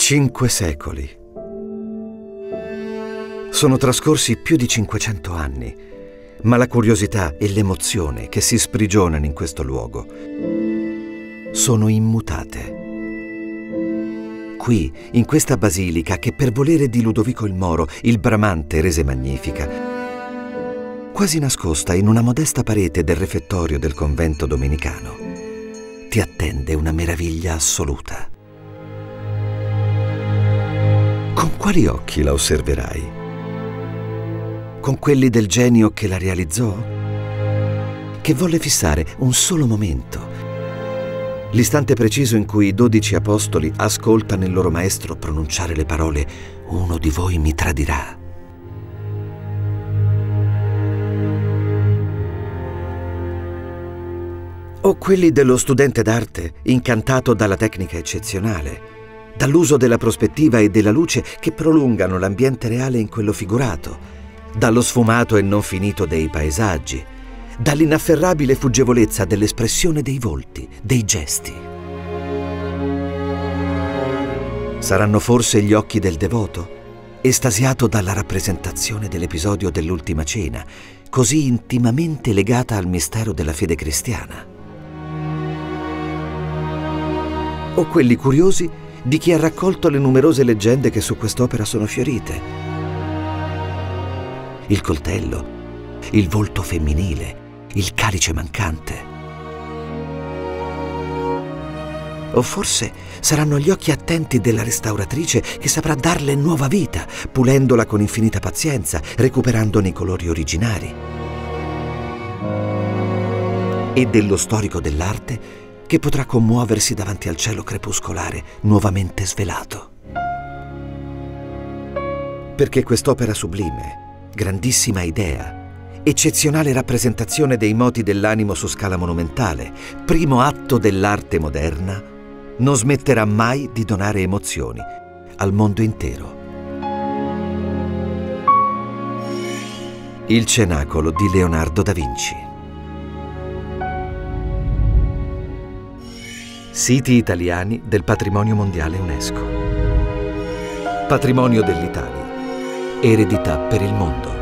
5 secoli. Sono trascorsi più di 500 anni, ma la curiosità e l'emozione che si sprigionano in questo luogo sono immutate. Qui, in questa basilica che per volere di Ludovico il Moro, il Bramante, rese magnifica, quasi nascosta in una modesta parete del refettorio del convento domenicano, ti attende una meraviglia assoluta. Con quali occhi la osserverai? Con quelli del genio che la realizzò? Che volle fissare un solo momento, l'istante preciso in cui i 12 apostoli ascoltano il loro maestro pronunciare le parole «Uno di voi mi tradirà». O quelli dello studente d'arte incantato dalla tecnica eccezionale, dall'uso della prospettiva e della luce che prolungano l'ambiente reale in quello figurato, dallo sfumato e non finito dei paesaggi, dall'inafferrabile fuggevolezza dell'espressione dei volti, dei gesti. Saranno forse gli occhi del devoto, estasiato dalla rappresentazione dell'episodio dell'Ultima Cena, così intimamente legata al mistero della fede cristiana? O quelli curiosi di chi ha raccolto le numerose leggende che su quest'opera sono fiorite? Il coltello, il volto femminile, il calice mancante. O forse saranno gli occhi attenti della restauratrice che saprà darle nuova vita, pulendola con infinita pazienza, recuperandone i colori originari. E dello storico dell'arte che potrà commuoversi davanti al cielo crepuscolare nuovamente svelato. Perché quest'opera sublime, grandissima idea, eccezionale rappresentazione dei moti dell'animo su scala monumentale, primo atto dell'arte moderna, non smetterà mai di donare emozioni al mondo intero. Il Cenacolo di Leonardo da Vinci. Siti italiani del Patrimonio Mondiale UNESCO. Patrimonio dell'Italia. Eredità per il mondo.